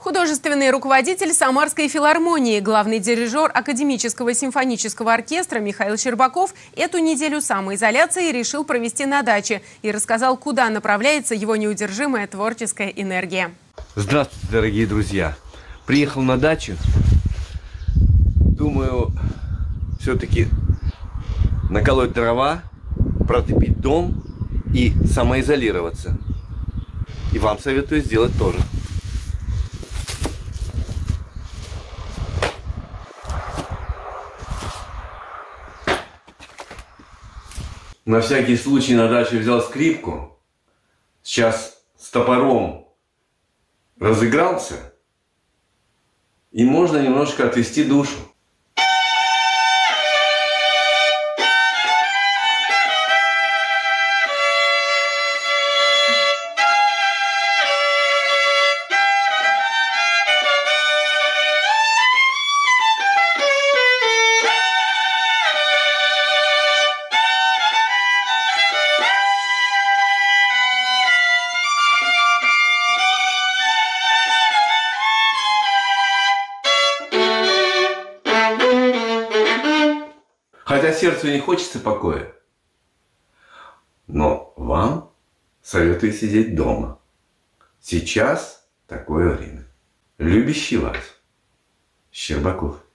Художественный руководитель Самарской филармонии, главный дирижер Академического симфонического оркестра Михаил Щербаков эту неделю самоизоляции решил провести на даче и рассказал, куда направляется его неудержимая творческая энергия. Здравствуйте, дорогие друзья! Приехал на дачу. Думаю, все-таки наколоть дрова, протопить дом и самоизолироваться. И вам советую сделать тоже. На всякий случай на даче взял скрипку. Сейчас с топором разыгрался. И можно немножко отвести душу. Хотя сердцу не хочется покоя, но вам советую сидеть дома. Сейчас такое время. Любящий вас, Щербаков.